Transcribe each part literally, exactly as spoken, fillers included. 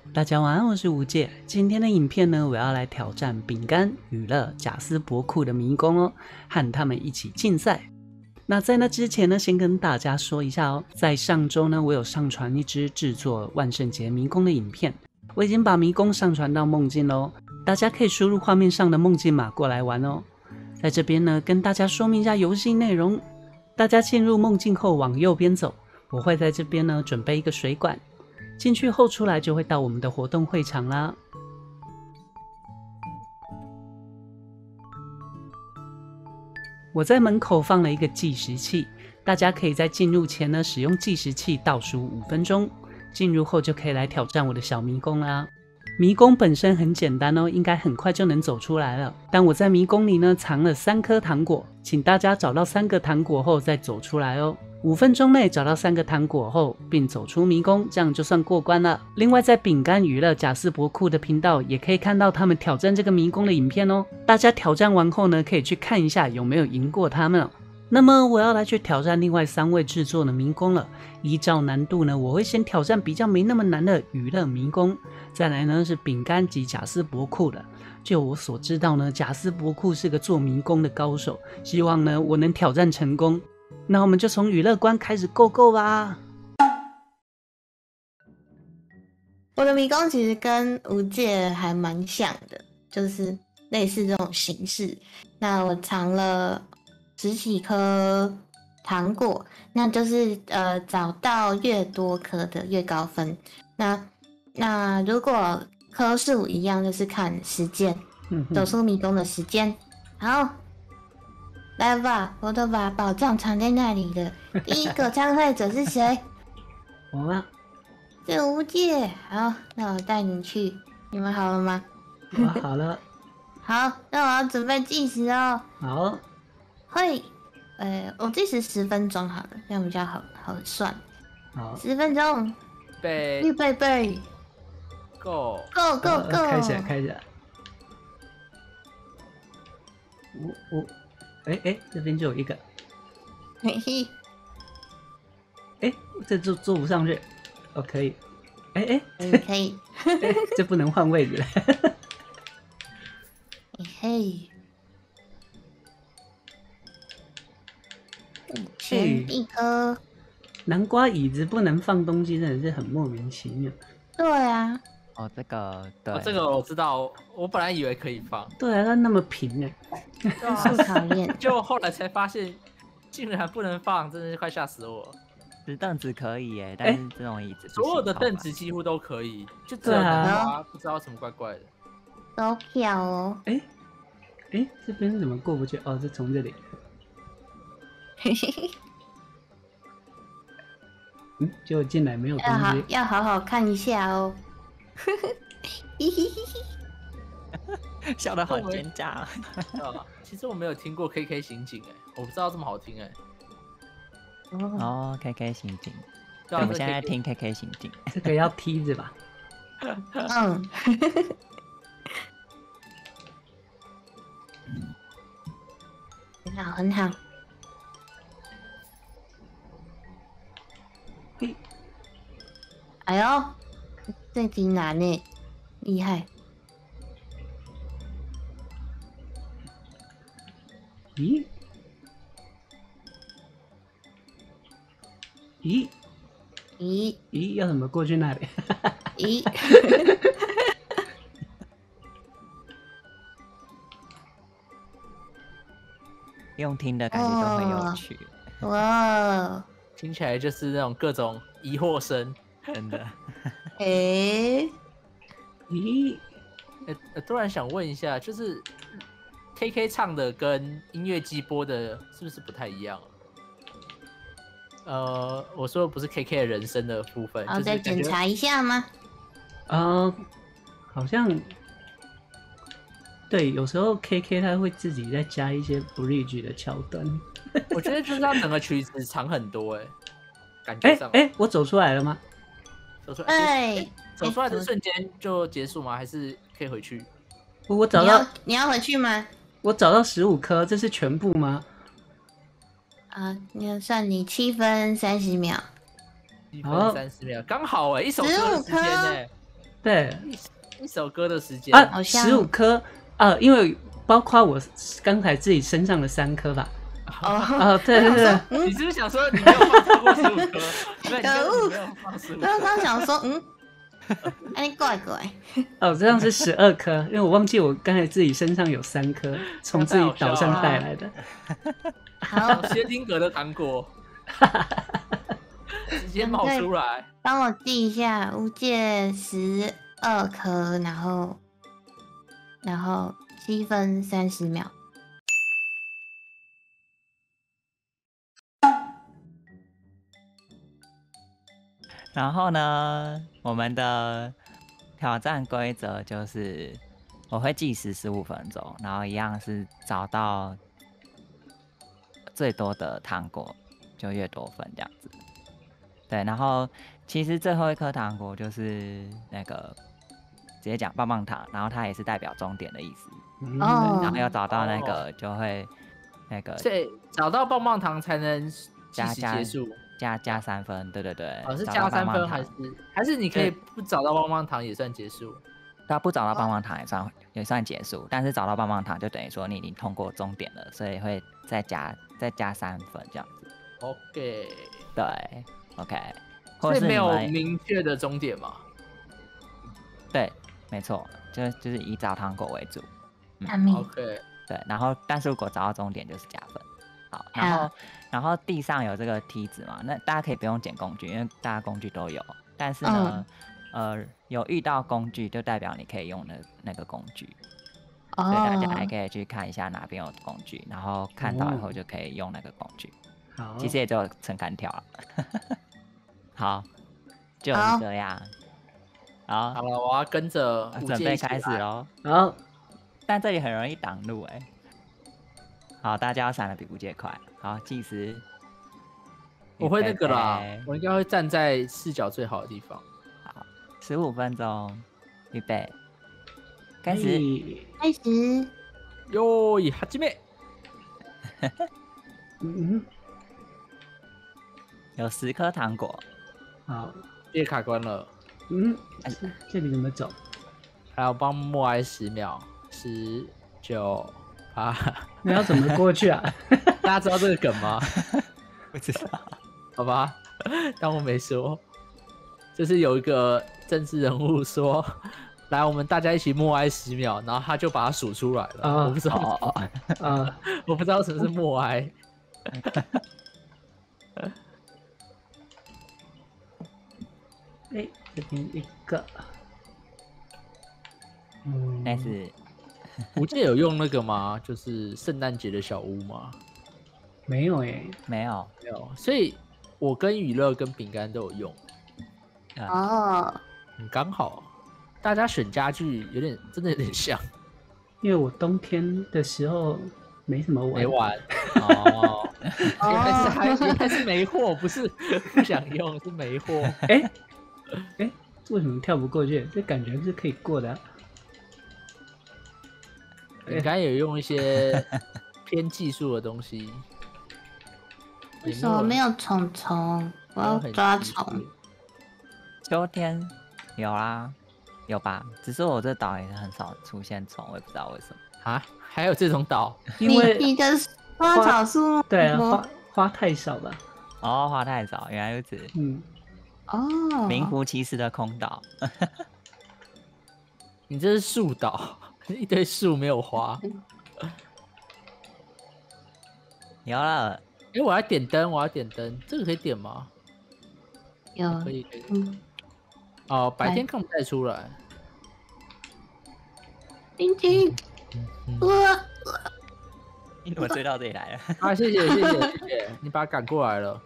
大家晚安，我是吴界。今天的影片呢，我要来挑战饼干、娱乐、贾斯伯库的迷宫哦，和他们一起竞赛。那在那之前呢，先跟大家说一下哦，在上周呢，我有上传一支制作万圣节迷宫的影片，我已经把迷宫上传到梦境喽，大家可以输入画面上的梦境码过来玩哦。在这边呢，跟大家说明一下游戏内容。大家进入梦境后往右边走，我会在这边呢准备一个水管。进去后出来就会到我们的活动会场啦。我在门口放了一个计时器，大家可以在进入前呢使用计时器倒数五分钟，进入后就可以来挑战我的小迷宫啦。迷宫本身很简单哦，应该很快就能走出来了。但我在迷宫里呢藏了三颗糖果，请大家找到三个糖果后再走出来哦。五分钟内找到三个糖果后，并走出迷宫，这样就算过关了。另外，在饼干娱乐贾斯伯库的频道也可以看到他们挑战这个迷宫的影片哦。大家挑战完后呢，可以去看一下有没有赢过他们哦。那么我要来去挑战另外三位制作的迷宫了。依照难度呢，我会先挑战比较没那么难的娱乐迷宫，再来呢是饼干及贾斯伯库的。就我所知道呢，贾斯伯库是个做迷宫的高手，希望呢我能挑战成功。那我们就从娱乐关开始 go go 吧。 我的迷宫其实跟无界还蛮像的，就是类似这种形式。那我藏了十几颗糖果，那就是呃找到越多颗的越高分。那那如果颗数一样，就是看时间， 嗯走出迷宫的时间。好。来吧，我都把宝藏藏在那里了。第一个参赛者是谁？ 我啊， 是无界。好，那我带你去。你们好了吗？ 我好了。 好，那我要准备计时哦。 好。 会，呃，我计时十分钟好了，这样比较好好算。 好， 十分钟。 备， 预备备 ，Go Go Go 呃 Go！ 开起来，开起来。我我。哎哎，这边就有一个， 嘿嘿， 哎，这坐坐不上去，哦，可以，哎哎， 可以可以， 哎，这不能换位置了， 嘿嘿，前一颗， 南瓜椅子不能放东西，真的是很莫名其妙。 对啊， 哦，这个对、 哦，这个我知道，我本来以为可以放， 对啊，它那么平呢， 真是讨厌。 就后来才发现，竟然不能放，真的是快吓死我了。 石凳子可以耶，但是这种椅子不行所有的凳子几乎都可以，就只有南瓜不知道什么怪怪的。 都票哦。 哎哎，这边怎么过不去？哦，是从这里。 嘿嘿嘿。 嗯，结果进来没有东要好西。 要好好看一下哦。 笑得好奸诈、啊。 其实我没有听过 K K 刑警哎，我不知道这么好听哎。 哦 ，K K 刑警， 对我们现在听 K K 刑警。 这个要梯子吧？ 嗯。很好，很好。 嘿， 哎呦，这题难呢，厉害。 咦？咦？ 咦咦？要怎么过去那里？ 咦？ 用听的感觉都很有趣。 哇！ 听起来就是那种各种疑惑声， 真的。 诶、 欸，咦？ 呃，突然想问一下，就是 K K 唱的跟音乐机播的是不是不太一样？呃，我说的不是 K K 的人声的部分， 要再检查一下吗？ 呃，好像对，有时候 K K 他会自己再加一些 bridge 的桥段。 我觉得就是他整个曲子长很多哎，感觉上。 哎哎，我走出来了吗？ 走出来， 哎， 走出来的瞬间就结束吗？还是可以回去？ 我找到， 你要回去吗？ 我找到十五颗，这是全部吗？ 啊，你要算你七分三十秒， 一分三十秒，刚好哎，一首歌的时间哎。 对一一首歌的时间啊， 好像十五颗啊，因为包括我刚才自己身上的三颗吧。 哦， 啊，对对对， 你是不是想说你没有放超过十五颗？没有，你根本没有放十五颗。 刚刚想说，嗯，哎，你怪怪， 哦，这样是十二颗，因为我忘记我刚才自己身上有三颗，从自己岛上带来的。 好， 薛定谔的糖果，直接冒出来。 帮我记一下，无界十二颗，然后然后七分三十秒。 然后呢，我们的挑战规则就是我会计时十五分钟，然后一样是找到最多的糖果就越多分这样子。对，然后其实最后一颗糖果就是那个直接讲棒棒糖，然后它也是代表终点的意思。 嗯哦对，然后要找到那个就会那个所以找到棒棒糖才能计时结束。 加加三分，对对对。 哦，是找加三到棒棒糖分还是还是你可以不找到棒棒糖也算结束？ 他不找到棒棒糖也算也算结束，但是找到棒棒糖就等于说你已经通过终点了，所以会再加再加三分这样子。 OK， 对 OK， 或者是所以没有你们明确的终点嘛？ 对，没错，就就是以找糖果为主。 大命 OK， 对，然后但是如果找到终点就是加分。好，然后然后地上有这个梯子嘛，那大家可以不用捡工具，因为大家工具都有。但是呢， 嗯、 呃，有遇到工具就代表你可以用那那个工具， 哦， 所以大家还可以去看一下哪边有工具，然后看到以后就可以用那个工具。 好， 其实也只有撑杆跳了。好，就是好这样。好好，了，我要跟着啊五准备开阶一起来始喽。 好， 但这里很容易挡路哎、好，大家要闪的比吴姐快。好，计时。 我会那个啦预备， 我应该会站在视角最好的地方。 好，十五分钟，预备，开始。 嘿开始， 哟，哈基妹， 嗯， 有十颗糖果， 好， 别卡关了。 嗯，这里怎么走？ 还有帮默哀十秒，十九八。 那要怎么过去啊？ 大家知道这个梗吗？ 不知道。 好吧，当我没说。就是有一个政治人物说：“来，我们大家一起默哀十秒。”然后他就把它数出来了。 啊我不知道， 哦哦哦， 啊， 我不知道什么是默哀。 哎，这边一个，嗯， 但是吴界有用那个吗？就是圣诞节的小屋吗？ 没有哎， 没有。 没有，所以我跟娱乐跟饼干都有用， 哦， 很刚好。大家选家具有点真的有点像， 因为我冬天的时候没什么玩， 没玩哦。原来是还原来是没货，不是不想用，是没货。 哎哎，为什么跳不过去？这感觉是可以过的啊。 你刚才有用一些偏技术的东西， 为什么没有虫虫？我要抓虫。 秋天有啦，有吧？只是我这岛也很少出现虫，我也不知道为什么。 啊？还有这种岛？ 因为你你的花草树木对啊， 多花花太少了。 哦，花太少，原来如此。 嗯， 哦， 名副其实的空岛。 你这是树岛，一堆树没有花。 有了， 哎、我要点灯，我要点灯，这个可以点吗？ 有可以，可以。 嗯， 哦，白天看不太出来。 冰晶， 嗯哇， 你怎么追到这里来了？ 啊，谢谢谢谢谢谢，你把它赶过来了。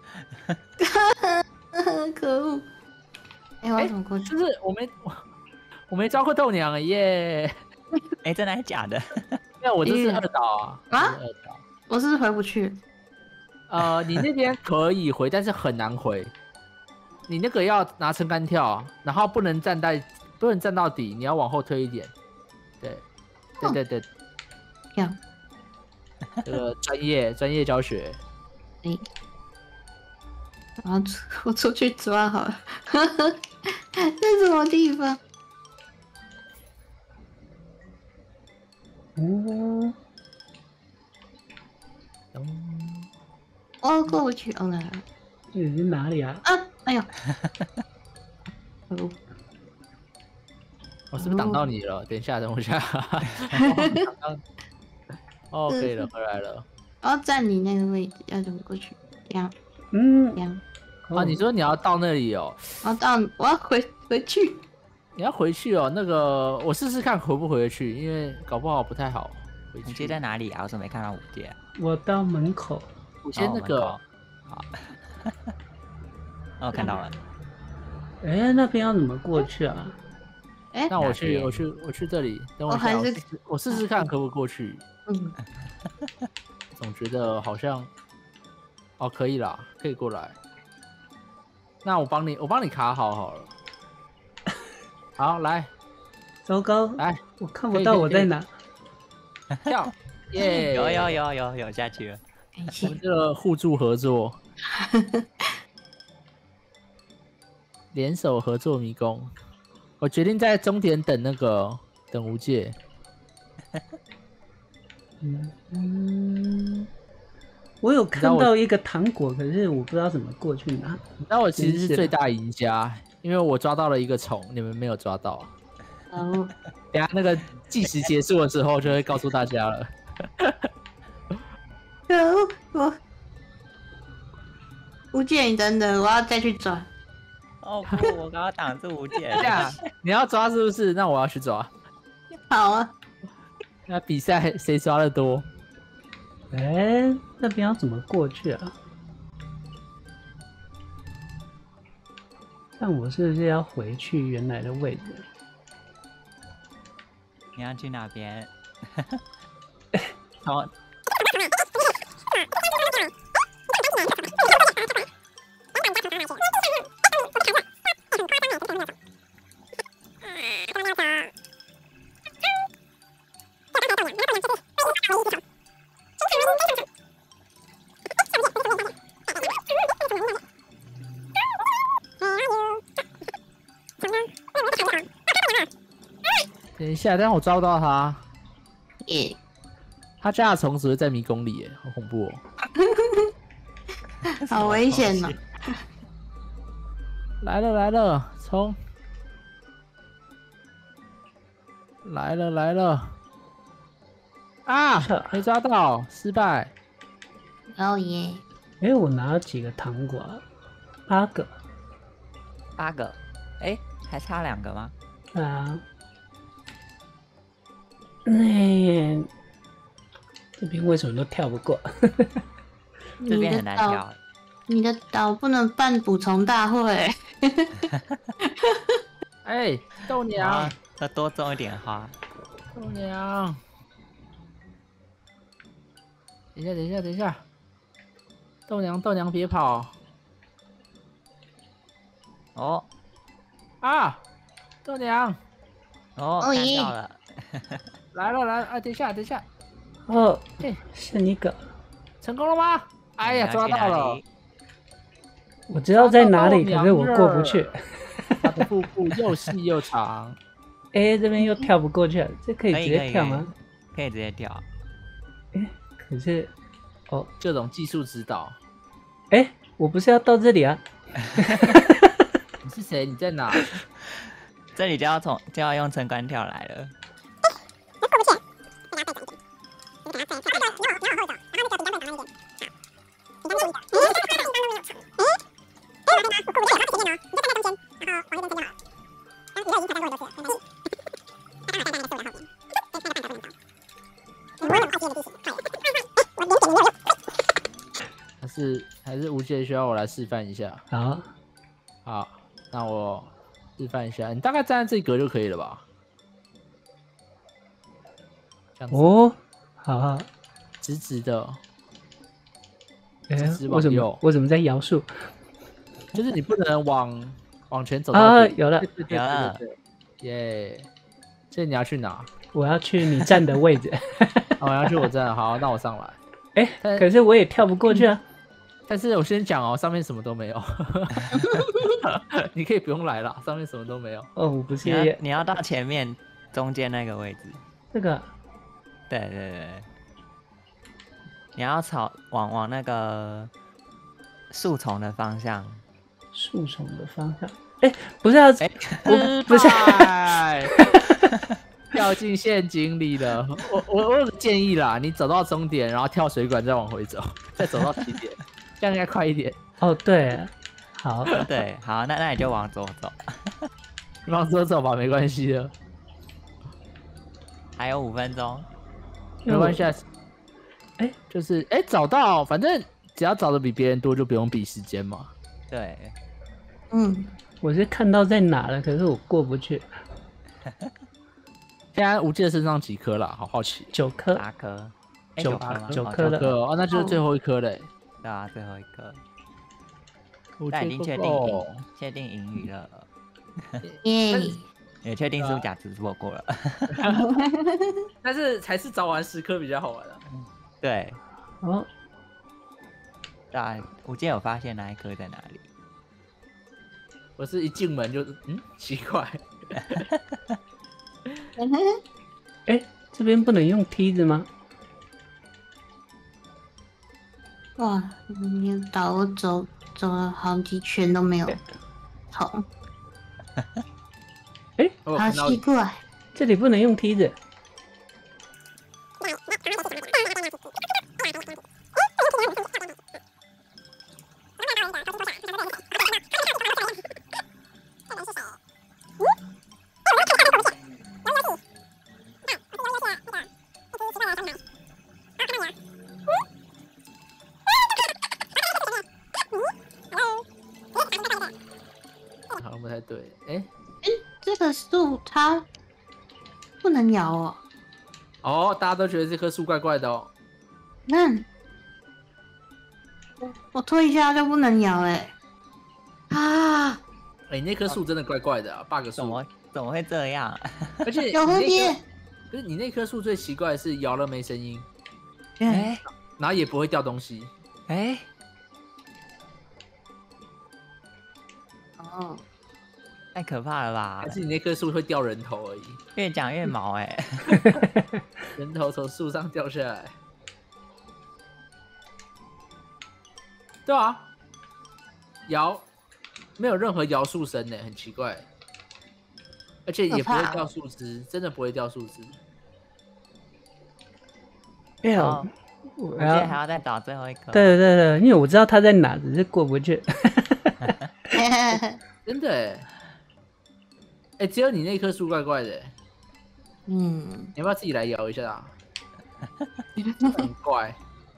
可恶！哎，我要怎么过去？ 就是我没我我没招过豆娘了耶。 哎、真的还是假的？ 那我这是二岛啊， 啊我是二岛。 我是不是回不去？ 呃，你那边可以回，但是很难回。你那个要拿撑杆跳，然后不能站在，不能站到底，你要往后推一点。对，对对对， 这样， 这个专业专业教学。 哎，然后出我出去抓好了。这是什么地方？ 哦， 嗯， 哦，过不去，哦来了这里是哪里啊？ 啊！哎呦，哦， 我是不是挡到你了？等一下，等我一下。哦，可以了，回来了。 我要站你那个位置，要怎么过去？这样， 嗯这，样。 哦啊，你说你要到那里哦？ 我要到，我要回回去。 你要回去哦？那个我试试看回不回得去，因为搞不好不太好回去。 五阶在哪里啊？我怎么没看到五阶、啊？ 我到门口。 我先那个， 哦好，哦，看到了。 哎，那边要怎么过去啊？ 哎， 那我去， 哪边我去，我去这里。等我一下， 我还是我试试我试试看可不可以过去。 嗯， 总觉得好像，哦，可以啦，可以过来。那我帮你，我帮你卡好好了。好，来糟糕， 来我看不到我在哪。 跳，耶！ 有有有有有下去了。 感谢我们。这个互助合作，联手合作迷宫。我决定在终点等那个等无界。 嗯嗯，我有看到一个糖果，可是我不知道怎么过去拿。 你知道我其实是最大赢家，因为我抓到了一个虫，你们没有抓到。 哦， 等下那个计时结束的时候，就会告诉大家了。 可恶，我吴姐，你等等，我要再去抓。 哦不，我刚刚挡住五阶等下你要抓是不是？那我要去抓。 好啊， 那比赛谁抓的多？ 哎，那边要怎么过去啊？但我是不是要回去原来的位置？ 你要去哪边？从等一下，但我抓不到他。 耶， 他家的虫只会在迷宫里耶，好恐怖哦！ 好危险哦！ 来了来了，冲！来了来了！啊，没抓到，失败。 哦耶， 哎，我拿了几个糖果啊？八个。 八个，哎，还差两个吗？ 啊。那、这边为什么都跳不过？ 这边很难你的岛跳。 你的岛不能办捕虫大会。 哎，豆娘啊，，要多种一点花。 豆娘，等一下等一下等一下，豆娘豆娘别跑哦啊！豆娘哦，看哦耶到了。 来了来了啊！等一下等一下， 哦， 嘿， 剩一个， 成功了吗？哎呀， 你要去哪抓到了！ 里我知道在哪里， 抓到可是我过不去。 它的腹部又细又长。 哎，这边又跳不过去了，这可以直可以可以接跳吗？ 可以直接跳。 可是，哦， 各种技术指导。 哎，我不是要到这里啊？ 你是谁？你在哪？ 这里就要从就要用撑杆跳来了。 还是还是无界需要我来示范一下？ 好， 好，那我示范一下。你大概站在这一格就可以了吧？这样子， 哦，好好， 直直的， 哎直直，往我怎么右我怎么在摇树就是你不能往往前走到啊？ 底。 有了对，对对有了对对对，耶！所以你要去哪？ 我要去你站的位置。 哦，我要去我这儿。好，那我上来。 哎， 但可是我也跳不过去啊。 但是我先讲哦，上面什么都没有，你可以不用来了，上面什么都没有。 哦，我不是你要你要到前面中间那个位置。 这个， 对对对，你要朝往往那个树丛的方向。 树丛的方向。哎，不是啊， 哎， 我不是， 掉进陷阱里了。我我我有个建议啦，你走到终点，然后跳水管，再往回走，再走到起点，这样应该快一点。 哦，对，好， 对，好，那那你就往左走， 往左走吧，没关系的， 还有五分钟。 没关系啊。 哎， 就是哎找到，反正只要找的比别人多，就不用比时间嘛。 对， 嗯， 我是看到在哪了，可是我过不去。 现在无界身上几颗啦？好好奇。 九颗， 八颗，诶九九颗吗？哦九颗了颗哦，那就是最后一颗嘞。 对啊，最后一颗。 无但已经确定哦赢，确定赢鱼了。 耶， 也确定是假直播过了。 但是才是早晚十颗比较好玩啊。 对， 哦， 对啊，我今天有发现那一颗在哪里。 我是一进门就嗯奇怪， 哎，这边不能用梯子吗？ 哇，你导我走走了好几圈都没有通， 哎， 好我有看到奇怪。 这里不能用梯子。 好像不太对。哎、 这个树它不能摇哦。 哦，大家都觉得这棵树怪怪的哦。 那我我推一下就不能摇哎、啊！ 哎、那棵树真的怪怪的啊 ，bug 树。 怎么怎么会这样？ 而且有蝴蝶， 不是你那棵树最奇怪的是摇了没声音， 哎、 哎然后也不会掉东西。 哎， 哦， 太可怕了吧还！是你那棵树会掉人头而已， 越讲越毛哎。 人头从树上掉下来。对啊，摇没有任何摇树声呢，很奇怪，而且也不会掉树枝，真的不会掉树枝。 哎呀哦， 我我今天还要再找最后一颗。 对对对，因为我知道他在哪，只是过不去。 真的哎，哎，只有你那棵树怪怪的， 嗯， 你要不要自己来摇一下啊？很怪。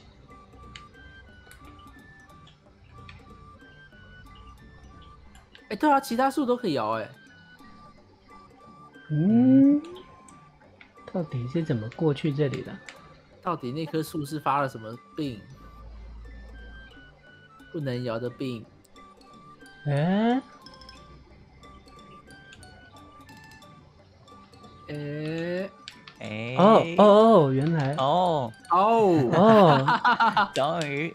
哎，对啊，其他树都可以摇哎。 嗯，到底是怎么过去这里的？ 到底那棵树是发了什么病？不能摇的病？ 哎， 哎哎， 哦哦哦，原来哦哦， 哦， 终于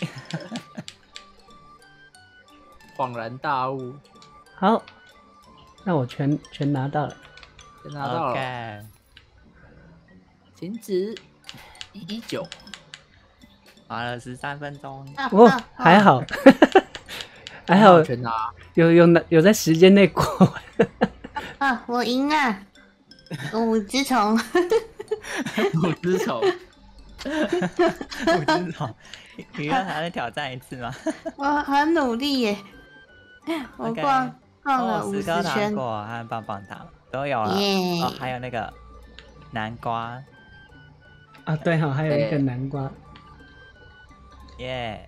恍然大悟， 好，那我全全拿到了。 先拿到了， OK， 停止一一九。 花了十三分钟。 啊哦啊， 还好，还好全拿。 有有拿有在时间内过完。 啊，我赢啊！五只虫， 五只虫， 我知道，你要还要再挑战一次吗？ 我很努力耶，我 OK 逛逛了哦， 五十十颗糖圈， 果和棒棒糖都有了。 耶哦，还有那个南瓜， 啊，对哈、还有一个哎南瓜。 耶、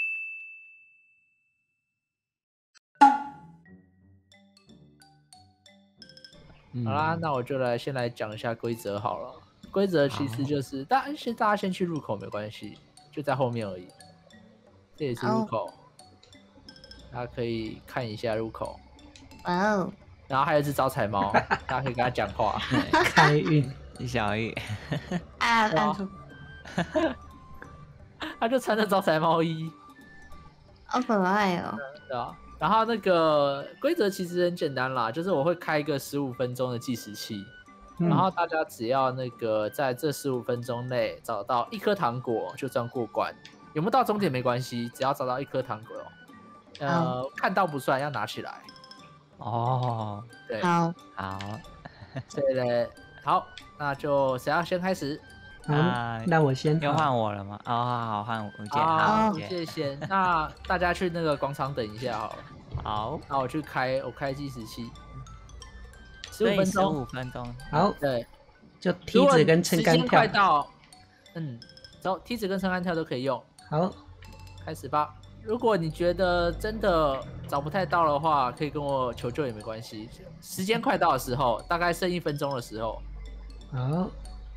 好啦，那我就来先来讲一下规则好了。规则其实就是大家先大家先去入口没关系，就在后面而已。这也是入口，大家可以看一下入口。 哇哦， 然后还有一只招财猫，大家可以跟他讲话。 开运， 小玉， 啊，按住， 他就穿着招财猫衣， 好可爱哦， 对吧？然后那个规则其实很简单啦，就是我会开一个十五分钟的计时器， 嗯然后大家只要那个在这十五分钟内找到一颗糖果，就算过关。有没有到终点没关系，只要找到一颗糖果，呃，看到不算，要拿起来。 哦， 对， 好， 好， 对嘞，好，那就谁要先开始？ 好， 啊那我先又好换我了吗？哦，好好换吴姐， 好， 好， 吴吴姐， 姐先。那大家去那个广场等一下好了。 好， 那我去开，我开计时器，十所以十五分钟。 五分钟， 好， 对， 就梯子跟撑杆时间快跳。 到，嗯，走，梯子跟撑杆跳都可以用。 好， 开始吧。如果你觉得真的找不太到的话，可以跟我求救也没关系。时间快到的时候，大概剩一分钟的时候， 好，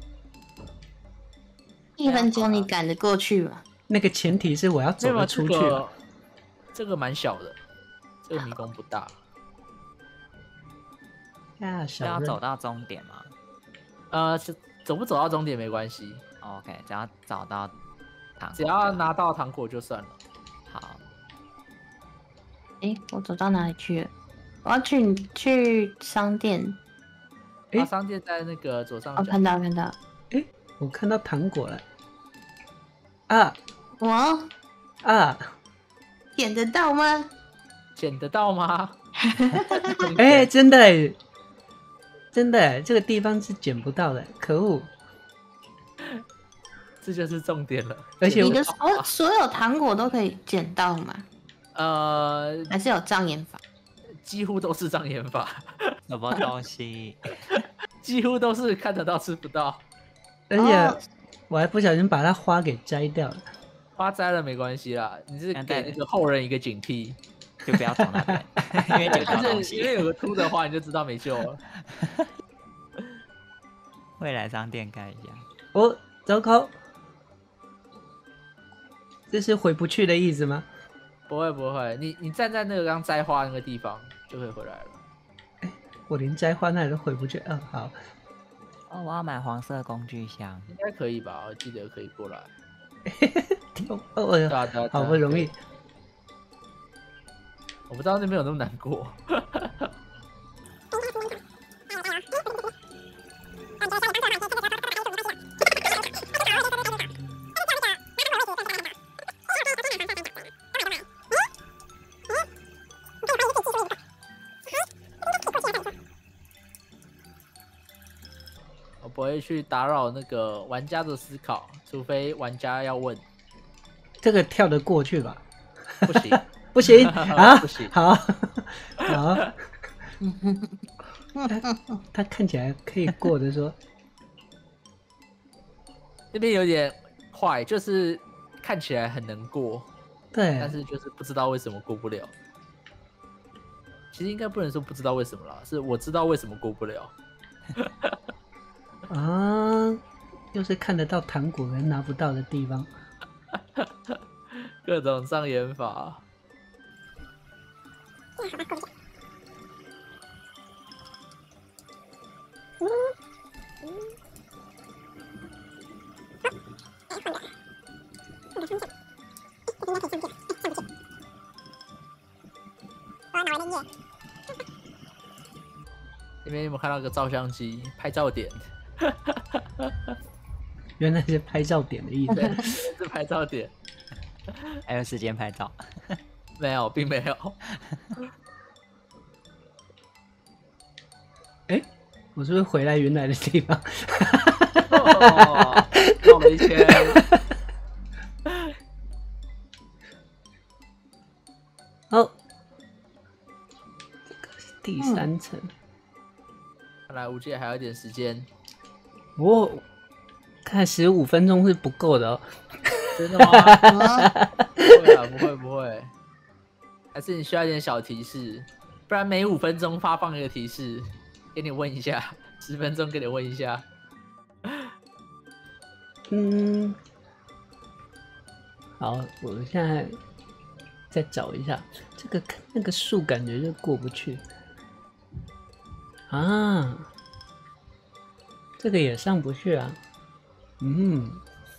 一分钟你赶得过去吗？ 那个前提是我要走没有得出去了。 这个这个蛮小的，这个迷宫不大。 呀， 是要小走到终点吗呃，是走不走到终点没关系， 哦？OK，只要找到糖果， 只要拿到糖果就算了。 好， 哎，我走到哪里去了？我要去去商店。 诶啊，商店在那个左上哦， 角。 看到看到。 我看到糖果了。啊我啊！ 点得到吗？ 捡得到吗？ 哎、真的耶，真的耶，这个地方是捡不到的，可恶！ 这就是重点了。 而且我你的所所有糖果都可以捡到吗？ 呃， 还是有障眼法？ 几乎都是障眼法， 什么东西？ 几乎都是看得到吃不到。 而且哦我还不小心把它花给摘掉了。 花摘了没关系啦，你是但给那个后人一个警惕。 就不要走那边，因为捡不到但东西。 是因为有个凸的话，你就知道没救了。 未来商店看一下， 哦，糟糕，这是回不去的意思吗？ 不会不会，你你站在那个刚摘花那个地方就可以回来了。 我连摘花那里都回不去。嗯，好， 哦，我要买黄色工具箱。 应该可以吧？我记得可以过来。 哦，哦哎呦对啊对啊，对啊好不容易对。我不知道那边有那么难过。我不会去打扰那个玩家的思考，除非玩家要问。 这个跳得过去吧？ 不行， 不行啊！ 不行好，好，他他看起来可以过的说， 那边有点坏，就是看起来很能过，但对， 是就是不知道为什么过不了。其实应该不能说不知道为什么啦，是我知道为什么过不了。 啊，又是看得到糖果人拿不到的地方。 各种障眼法。这边有没有看到个照相机拍照点？ 原来是拍照点的意思。 对，是拍照点。 还有时间拍照。 没有，并没有。 哎，我是不是回来原来的地方？ 哦，绕了一圈。 哦，这个是第三层。 看来无界还有一点时间。 不过看十五分钟是不够的哦。 真的吗？不会啊，不会不会。还是你需要一点小提示，不然每五分钟发放一个提示，给你问一下，十分钟给你问一下。 嗯，好，我现在再找一下这个那个树，感觉就过不去啊，这个也上不去啊。嗯，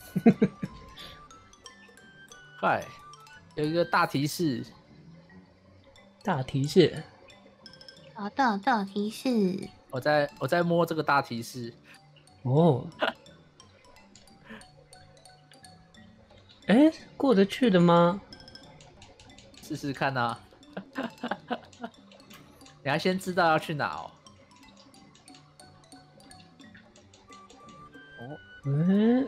嗨，有一个大提示， 大提示， 找到到提示， 我在我在摸这个大提示。 哦，哎，过得去的吗？ 试试看啊！你要先知道要去哪哦。 哦， 嗯，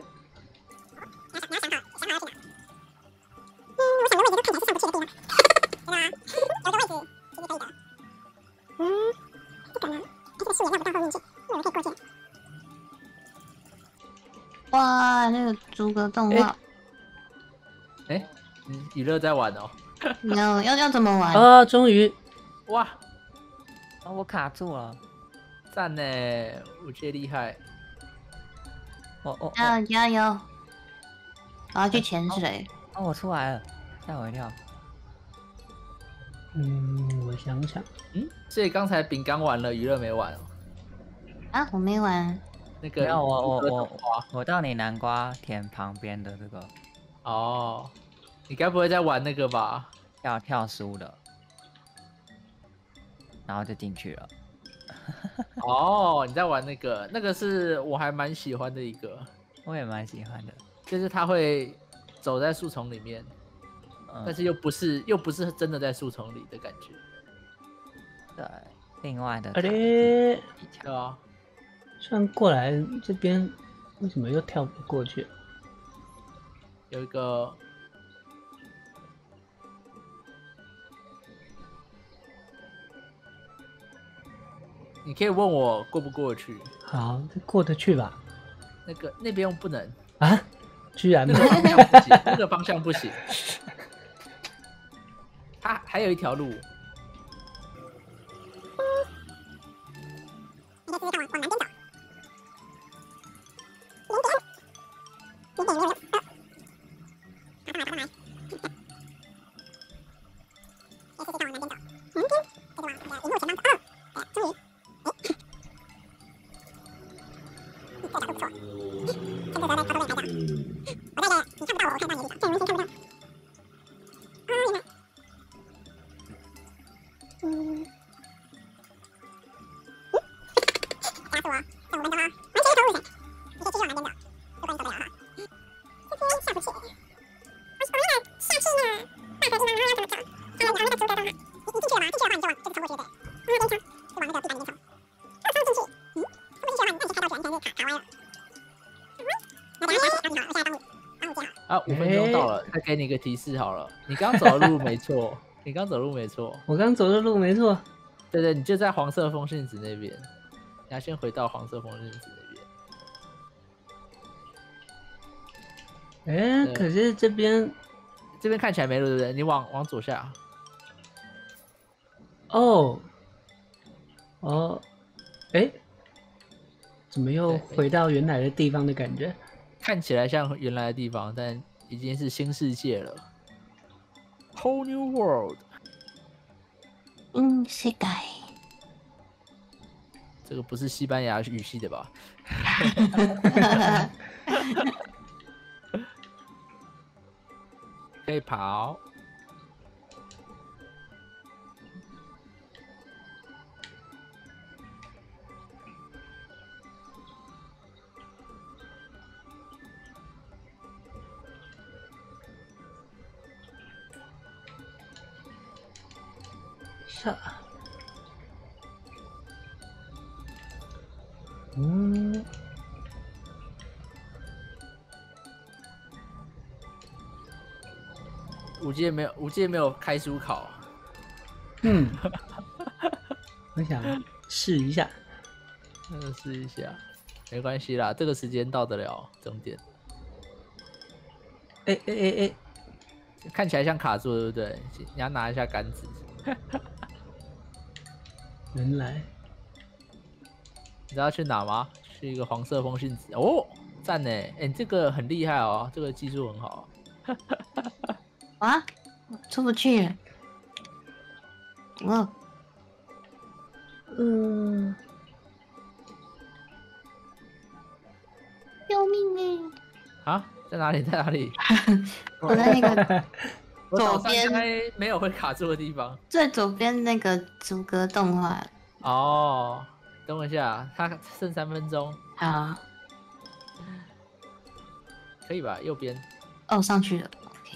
哇，那个逐格动画， 哎，你娱乐在玩哦。 要要要怎么玩？ 啊，终于， 哇， 哦，我卡住了。 赞呢，我觉得厉害。 哦哦加哦油加油！我要去潜水。 哦，我出来了，吓我一跳。 嗯，我想想， 嗯，所以刚才饼干玩了，娱乐没玩哦。 啊，我没玩。 那个没有，我我娱乐我动画我到你南瓜田旁边的这个哦，你该不会在玩那个吧？ 跳跳书的，然后就进去了。 哦，你在玩那个，那个是我还蛮喜欢的一个， 我也蛮喜欢的。 就是他会走在树丛里面， 嗯， 但是又不是又不是真的在树丛里的感觉。 对，另外的啊嘞， 技巧对啊， 虽然过来这边，为什么又跳不过去？ 有一个你可以问我过不过去， 好，这过得去吧？ 那个那边不能， 啊，居然那没个方向不行，那个方向不行。它还有一条路，啊，五分钟到了，再给你一个提示好了。你刚走的路没错，你刚走的路没错， 我刚走的路没错。 对对，你就在黄色风信子那边，你要先回到黄色风信子那边。 哎， 对可是这边这边看起来没路，对不对？你往往左下。 哦哦，哎，怎么又对回到原来的地方的感觉？ 看起来像原来的地方，但已经是新世界了 ，Whole New World。 嗯，世界。 这个不是西班牙语系的吧？可以跑。 下，嗯， 五届没有，五届没有开书考。 嗯，我想试一下。 嗯，试一下，没关系啦，这个时间到得了终点。 哎哎哎哎， 看起来像卡住，对不对？你要拿一下杆子。 原来你知道去哪吗？去一个黄色风信子哦，赞呢！哎、欸，你这个很厉害哦，这个技术很好。 啊，出不去。哦， 嗯， 救命哎！ 啊，在哪里？在哪里？ 我在那个我岛上左边应该没有会卡住的地方。 最左边那个逐格动画。 哦， 等我一下，他剩三分钟， 好， 可以吧？右边。 哦，上去了。OK，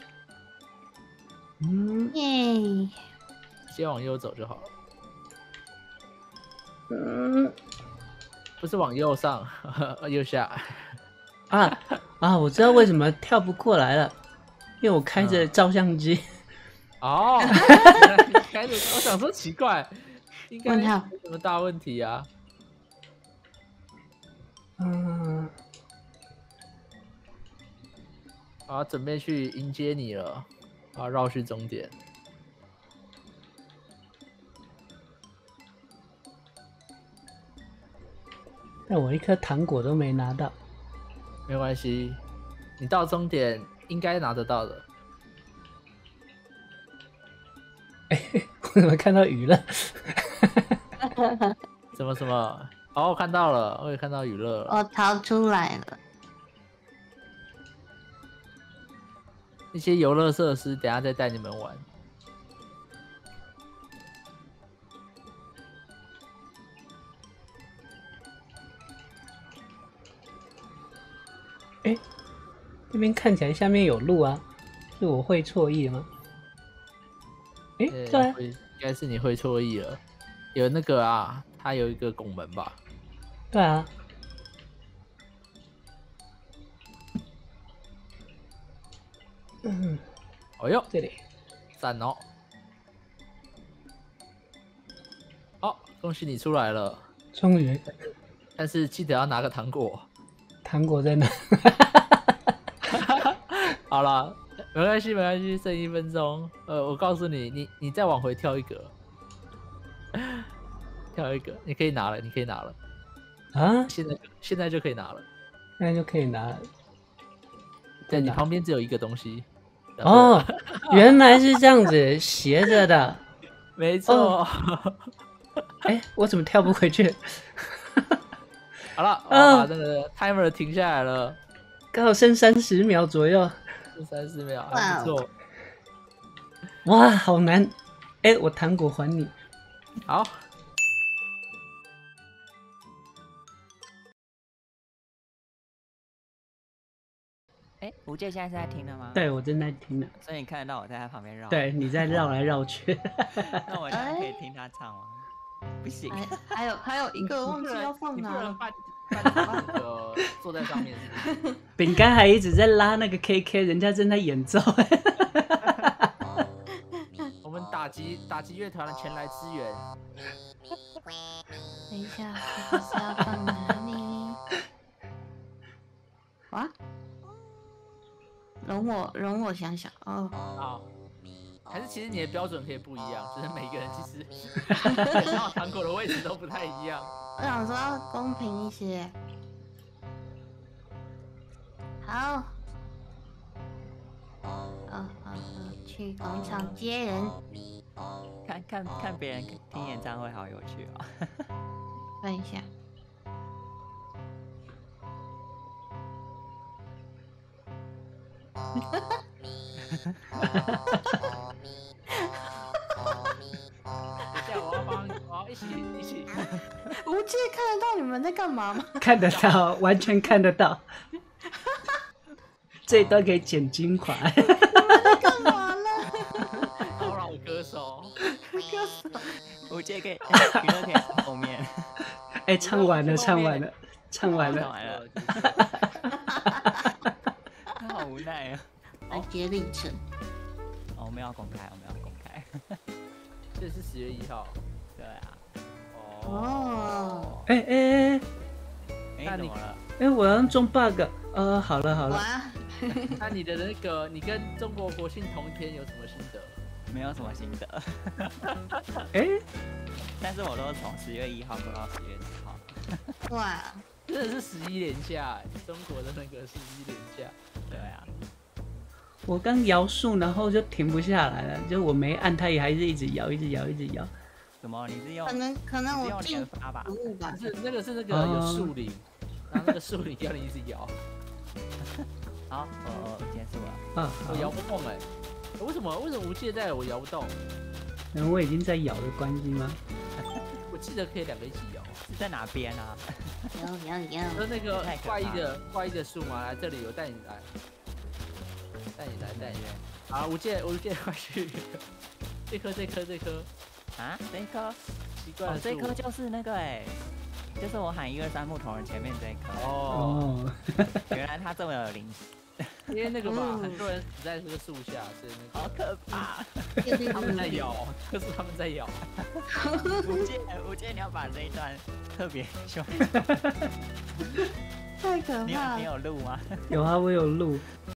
嗯耶。 先往右走就好了， 嗯不是往右上，右下。 啊啊！我知道为什么跳不过来了，因为我开着照相机。 哦，开始，我想说奇怪，应该没问号什么大问题啊。 嗯， 好，准备去迎接你了，好，绕去终点。 但我一颗糖果都没拿到。 没关系，你到终点应该拿得到的。 我怎么看到鱼了？ 什么什么？哦，我看到了，我也看到娱乐了。 我逃出来了。 一些游乐设施，等一下再带你们玩。 哎，这边看起来下面有路啊，是我会错意吗？哎， 对对啊， 会应该是你会错意了。有那个啊，它有一个拱门吧？ 对啊。嗯， 哦哟， 这里赞哦！好，恭喜你出来了， 终于但是记得要拿个糖果。 糖果在哪？ 好了，没关系，没关系，剩一分钟。呃，我告诉你，你你再往回跳一格，跳一格，你可以拿了，你可以拿了， 啊， 现在现在就可以拿了。 现在就可以拿了。 对，你哪旁边只有一个东西。 哦，原来是这样子，斜着的。 没错。 哎，我怎么跳不回去？ 好了，我嗯把那个 timer 停下来了， 刚好剩三十秒左右。 剩三十秒， 哇还不错。 哇，好难！哎，我糖果还你。 好， 哎，吴界现在是在听的吗？， 对，我正在听呢。 所以你看得到我在他旁边绕。， 对，你在绕来绕去。 那我现在可以听他唱吗？不行， 还还有还有一个忘记要放你不哪了。 能半半那个坐在上面是不是。 饼干还一直在拉那个 K K，人家正在演奏。 我们打击打击乐团前来支援。 等一下，这个是要放哪里？哇，容我容我想想哦。 好，还是其实你的标准可以不一样，就是每个人其实点到糖果的位置都不太一样。 我想说要公平一些。好，哦哦哦，去广场接人， 看看看别人听演唱会好有趣哦。 看一下。 等一下我要帮，我要一起一起。 无界看得到你们在干嘛吗？ 看得到，完全看得到。这一段可以剪精华。 干嘛呢？ 好老歌手， 吴界可以，娱乐可以在后面。 哎，唱完了，唱完了，唱完了。 唱完了，他好无奈啊。 来接历程。 哦，我们要公开，我们要公开。 这是十月一号。 对啊。 哦， 哎哎哎哎， 那你怎么了？ 哎，我要中 bug。呃，好了好了。 哇， 那你的那个，你跟中国国庆同一天有什么心得？ 没有什么心得， 哎， 但是我都是从十月一号过到十月十号。 哇， 真的是十一连假，中国的那个十一连假。 对啊。 我刚摇树，然后就停不下来了，就我没按，它也还是一直摇，一直摇，一直摇。 什么？你是用可能可能你是用我进连发吧服？务吧。 是那个是那个有树林，然后那个树林要你一直摇， 好，我我结束了。 啊， 我摇好， 不动哎、为什么为什么无界在我摇不动？ 然后我已经在摇的关系吗？ 我记得可以两个一起摇啊。 是在哪边啊？ 有有有， 就是那个太可怕怪异的怪异的树嘛，来这里，我带你来，带你来，带你来。好，吴健，吴健，快去！这棵，这棵，这棵啊，这一棵，哦奇怪的，树， 这一棵就是那个哎、就是我喊一二三木头人前面这一棵。 哦， 哦， 原来它这么有灵性， 因为那个嘛， 嗯很多人死在这个树下，所以那好可怕！ 个他们在咬，就是他们在咬。 吴健，吴健，你要把这一段特别说， 太可你有你怕了。 有录吗？ 有啊，我有录。